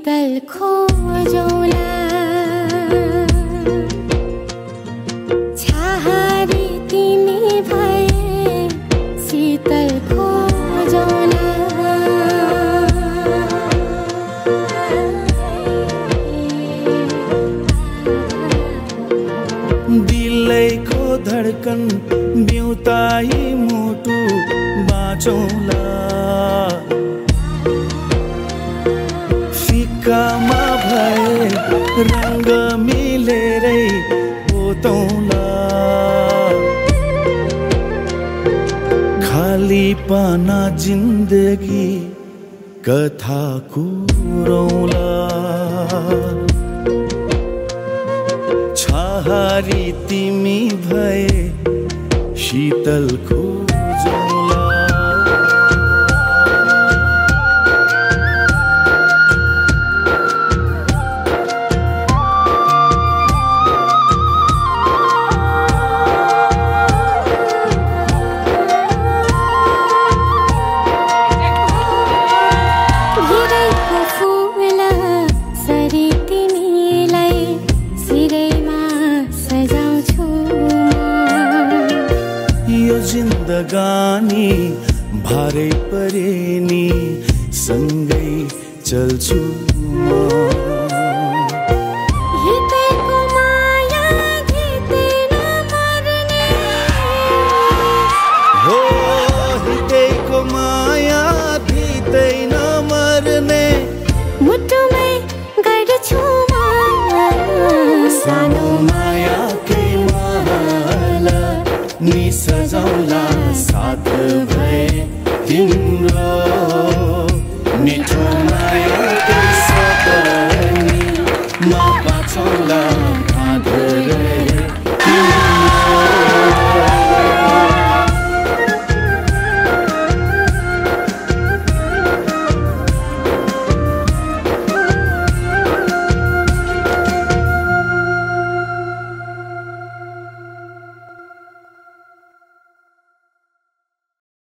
शीतल खोजौला छहारी तिमी भए शीतल खोजौला दिलैको धडकन बिउताई मुटु बाँचौला फिक्कामा भए रंग मिलेरै पोतौला खाली पाना जिन्दगी कथा कुरौला छहारी तिमी भए शीतल खोजौला भिरैको फूल सरी तिमीलाई सिरैमा सजाउँछु यो जिन्दगानी भारै परे नि सँगै चल्छु म हितैको माया धितै नमर्ने हो हितैको माया धितै नमर्ने मुटुमै गर्छु म सानो मायाकै महल नि सजाउला साथ भए तिम्रो मिठो मायाकै सपनी म बाँचौँ